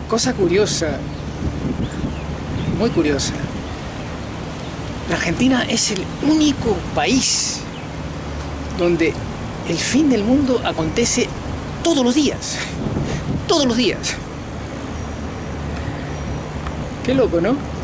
Cosa curiosa, muy curiosa. La Argentina es el único país donde el fin del mundo acontece todos los días. Todos los días. Qué loco, ¿no?